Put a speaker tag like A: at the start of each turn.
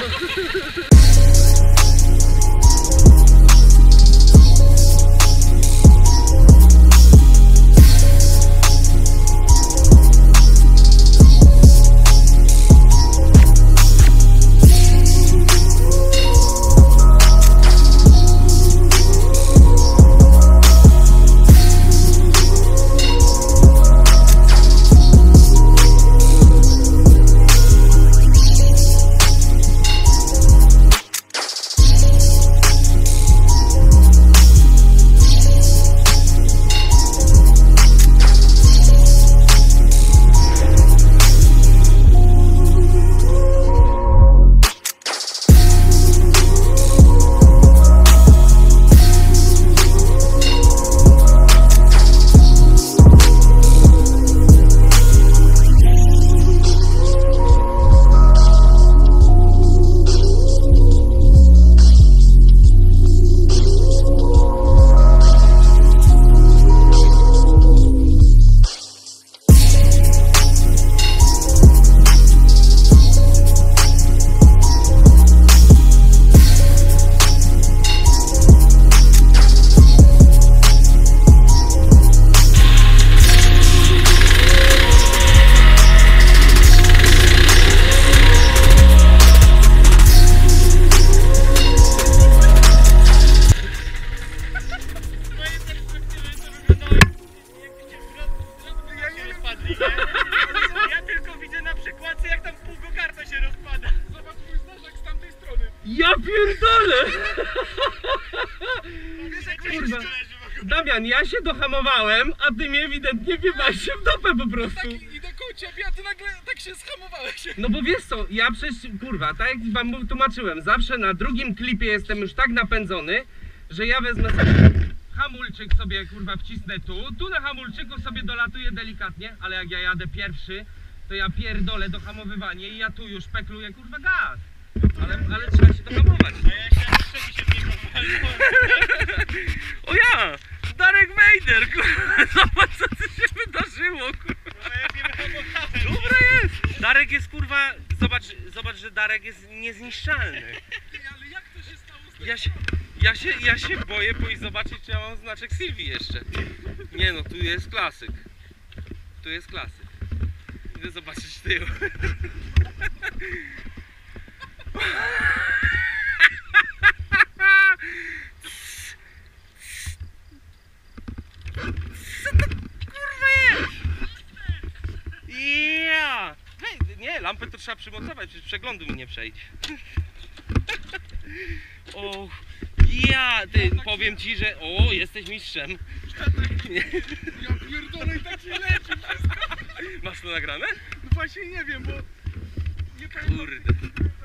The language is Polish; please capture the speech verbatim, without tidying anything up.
A: Ja tylko widzę na przekładce, jak tam pół go-karta się rozpada.
B: Zobacz mój zderzak z tamtej strony.
C: Ja pierdolę!
A: Wiesz, jak
C: Kurwa.
A: leży wokół.
C: Damian, ja się dohamowałem, a ty mnie ewidentnie wjebałeś się w dupę po prostu.
B: Tak, idę koło ciebie, a ty nagle tak się schamowałeś.
C: No bo wiesz co, ja przecież, kurwa, tak jak wam tłumaczyłem, zawsze na drugim klipie jestem już tak napędzony, że ja wezmę sobie hamulczyk sobie, kurwa, wcisnę tu, tu na hamulczyku sobie dolatuję delikatnie, ale jak ja jadę pierwszy, to ja pierdolę dohamowywanie i ja tu już pekluję, kurwa, gaz. Ale, ale trzeba się dohamować.
A: A ja się jeszcze się w niego walnąłem.
C: O ja! Darek Vader, kurwa, zobacz co tu się wydarzyło, kurwa.
A: No ja nie wyhamowałem.
C: Dobra jest! Darek jest, kurwa, zobacz, zobacz, że Darek jest niezniszczalny.
B: Ale jak to się stało z tym?
C: Ja się, ja się, ja się boję pójść zobaczyć, czy ja mam znaczek Sylwii jeszcze. Nie no, tu jest klasyk. Tu jest klasyk. Idę zobaczyć tył. Co to kurwa jest? Ja! Hej, nie, lampę to trzeba przymocować, przecież przeglądu mi nie przejdzie. O, ja, ty, powiem ci, że o, jesteś mistrzem. Nie.
B: Ja pierdolę i tak się leci wszystko.
C: Masz to nagrane?
B: No właśnie nie wiem, bo... Nie pamiętam.
C: Kurde.